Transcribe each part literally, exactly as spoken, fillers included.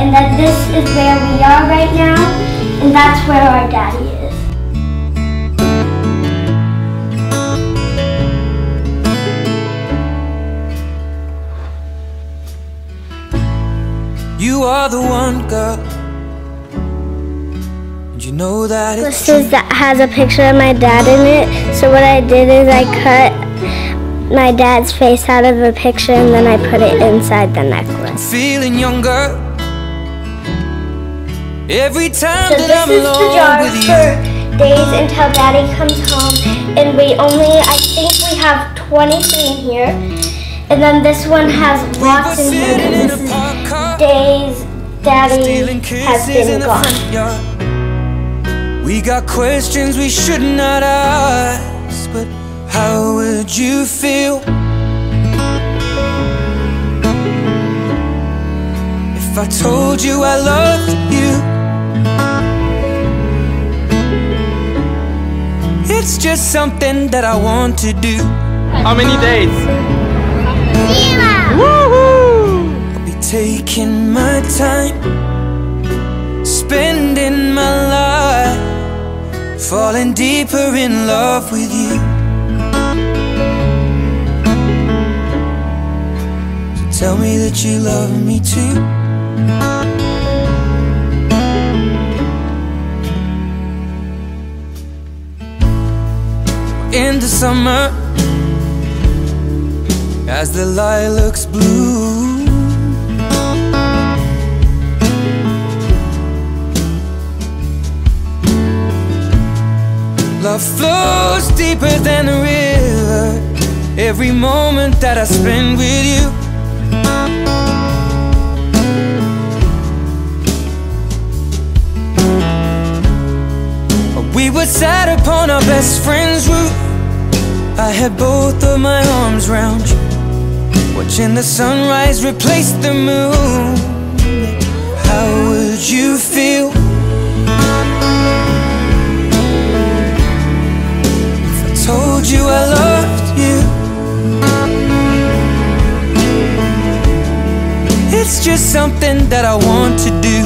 and that this is where we are right now, and that's where our daddy is. You are the one, girl, and you know that it's This that has a picture of my dad in it, so what I did is I cut my dad's face out of the picture and then I put it inside the necklace. feeling younger every time So that I'm this is the alone jar with for you. days until daddy comes home, and we only, I think we have twenty-three in here, and then this one has lots in here, and this is days daddy has been gone. We got questions we should not ask, but how would you feel if I told you I loved you? It's just something that I want to do. How many days? Zero! Woohoo! I'll be taking my time, spending my life, falling deeper in love with you. So tell me that you love me too. In the summer, as the lilacs bloom, love flows deeper than a river. Every moment that I spend with you, we were sat upon our best friend's roof. I had both of my arms round you, watching the sunrise replace the moon. How would you feel if I told you I loved you? It's just something that I want to do.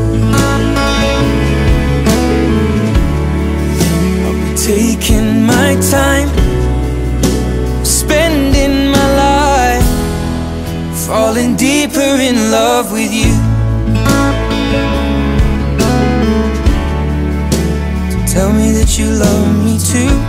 Taking my time, spending my life, falling deeper in love with you. So tell me that you love me too.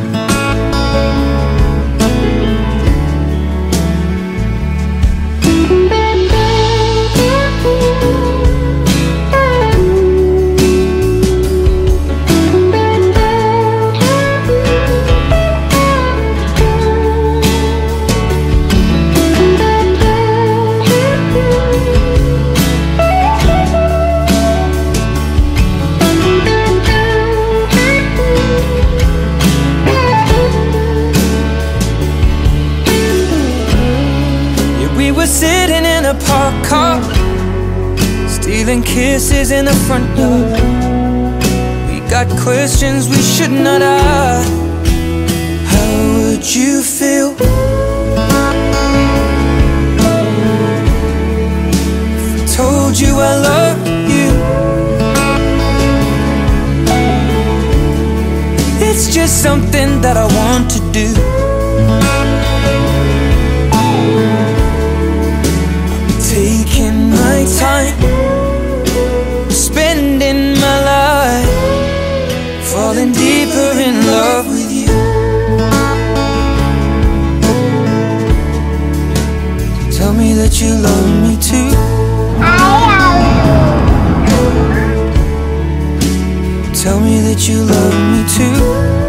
Sitting in a parked car, stealing kisses in the front yard. We got questions we should not ask. How would you feel if I told you I loved you? It's just something that I want to do. Taking my time, spending my life, falling deeper in love with you. Tell me that you love me too. I love you. Tell me that you love me too.